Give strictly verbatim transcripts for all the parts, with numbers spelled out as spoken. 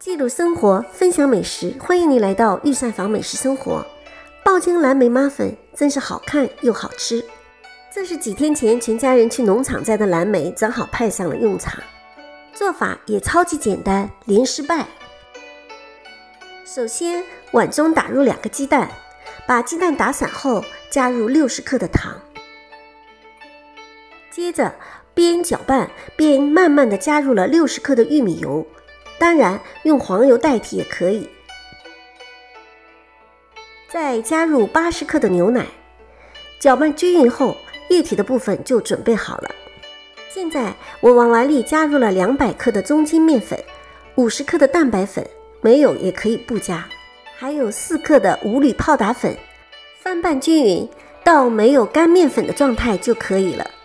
记录生活，分享美食，欢迎你来到御膳房美食生活。爆浆蓝莓妈粉真是好看又好吃。这是几天前全家人去农场摘的蓝莓，正好派上了用场。做法也超级简单，零失败。首先，碗中打入两个鸡蛋，把鸡蛋打散后加入六十克的糖。接着边搅拌边慢慢的加入了六十克的玉米油，当然用黄油代替也可以。再加入八十克的牛奶，搅拌均匀后，液体的部分就准备好了。现在我往碗里加入了两百克的中筋面粉，五十克的蛋白粉，没有也可以不加，还有四克的五铝泡打粉，翻拌均匀到没有干面粉的状态就可以了。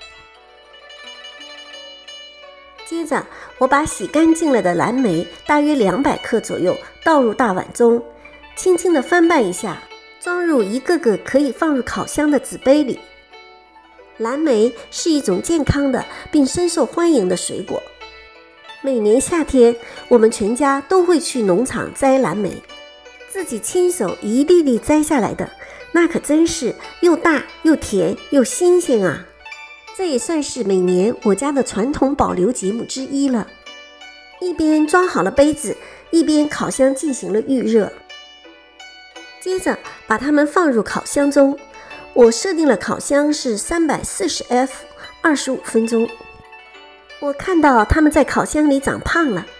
接着我把洗干净了的蓝莓大约两百克左右倒入大碗中，轻轻地翻拌一下，装入一个个可以放入烤箱的纸杯里。蓝莓是一种健康的并深受欢迎的水果，每年夏天我们全家都会去农场摘蓝莓，自己亲手一粒粒摘下来的，那可真是又大又甜又新鲜啊！这也算是每年我家的传统保留节目之一了。一边装好了杯子，一边烤箱进行了预热。接着把它们放入烤箱中，我设定了烤箱是 三百四十度 F 二十五分钟。我看到它们在烤箱里长胖了。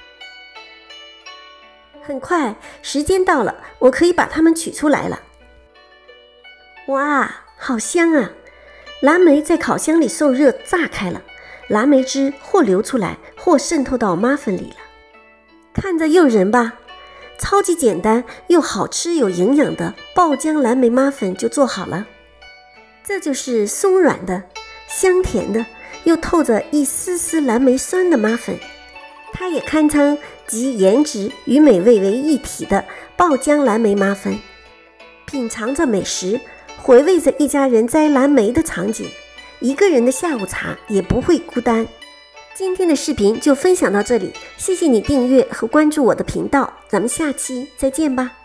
很快时间到了，我可以把它们取出来了。哇，好香啊！蓝莓在烤箱里受热炸开了，蓝莓汁或流出来或渗透到妈粉里了，看着诱人吧。超级简单又好吃有营养的爆浆蓝莓妈粉就做好了。这就是松软的、香甜的，又透着一丝丝蓝莓酸的妈粉，它也堪称集颜值与美味为一体的爆浆蓝莓妈粉。品尝着美食，回味着一家人摘蓝莓的场景，一个人的下午茶也不会孤单。今天的视频就分享到这里，谢谢你订阅和关注我的频道，咱们下期再见吧。